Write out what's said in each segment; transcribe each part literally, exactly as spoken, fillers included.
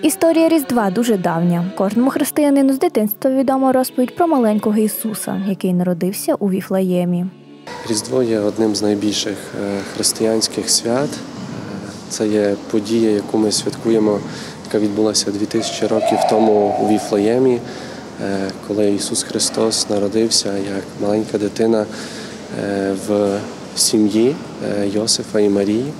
Історія Різдва дуже давня. Кожному християнину з дитинства відома розповідь про маленького Ісуса, який народився у Віфлеємі. Різдво є одним з найбільших християнських свят. Це є подія, яку ми святкуємо, яка відбулася дві тисячі років тому у Віфлеємі, коли Ісус Христос народився як маленька дитина в сім'ї Йосифа і Марії.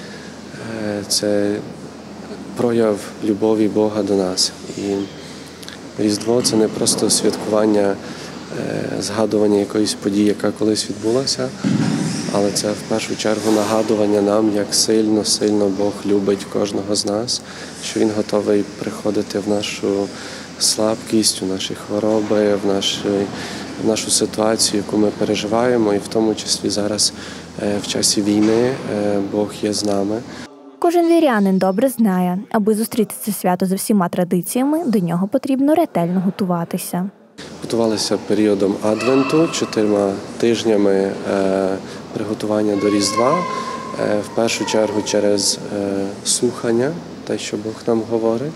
Це прояв любові Бога до нас. І Різдво – це не просто святкування, згадування якоїсь події, яка колись відбулася, але це в першу чергу нагадування нам, як сильно-сильно Бог любить кожного з нас, що Він готовий приходити в нашу слабкість, у наші хвороби, в, наші, в нашу ситуацію, яку ми переживаємо, і в тому числі зараз в часі війни Бог є з нами. Кожен вірянин добре знає, аби зустріти це свято за всіма традиціями, до нього потрібно ретельно готуватися. Готувалися періодом Адвенту, чотирма тижнями приготування до Різдва, в першу чергу через слухання, те, що Бог нам говорить,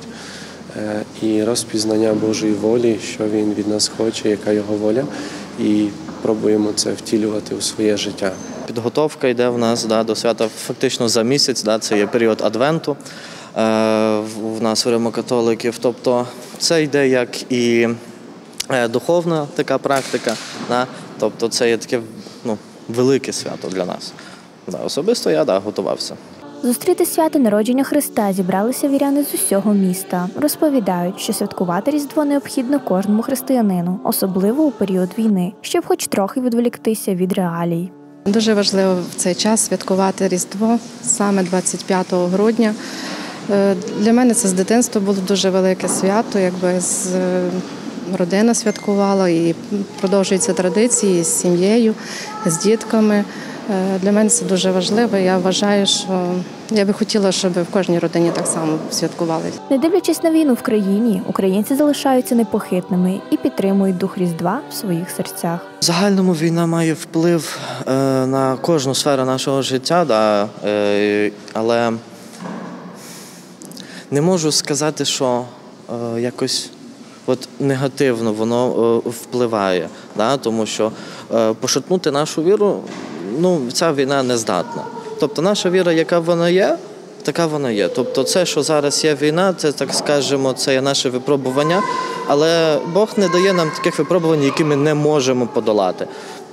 і розпізнання Божої волі, що Він від нас хоче, яка Його воля, і пробуємо це втілювати у своє життя. Підготовка йде в нас да, до свята фактично за місяць, да, це є період Адвенту е, в нас, в римокатоликів. Тобто це йде як і е, духовна така практика, да, тобто це є таке ну, велике свято для нас. Да, особисто я да, готувався. Зустріти свято народження Христа зібралися віряни з усього міста. Розповідають, що святкувати Різдво необхідно кожному християнину, особливо у період війни, щоб хоч трохи відволіктися від реалій. Дуже важливо в цей час святкувати Різдво, саме двадцять п'ятого грудня. Для мене це з дитинства було дуже велике свято, якби з родина святкувала і продовжуються традиції з сім'єю, з дітками. Для мене це дуже важливо. Я вважаю, що я би хотіла, щоб в кожній родині так само святкували. Не дивлячись на війну в країні, українці залишаються непохитними і підтримують дух Різдва в своїх серцях. В загальному війна має вплив е, на кожну сферу нашого життя, да, е, але не можу сказати, що е, якось от негативно воно е, впливає, да, тому що е, пошатнути нашу віру, ну, ця війна не здатна. Тобто наша віра, яка вона є, така вона є. Тобто це, що зараз є війна, це, так скажемо, це є наше випробування, але Бог не дає нам таких випробувань, які ми не можемо подолати.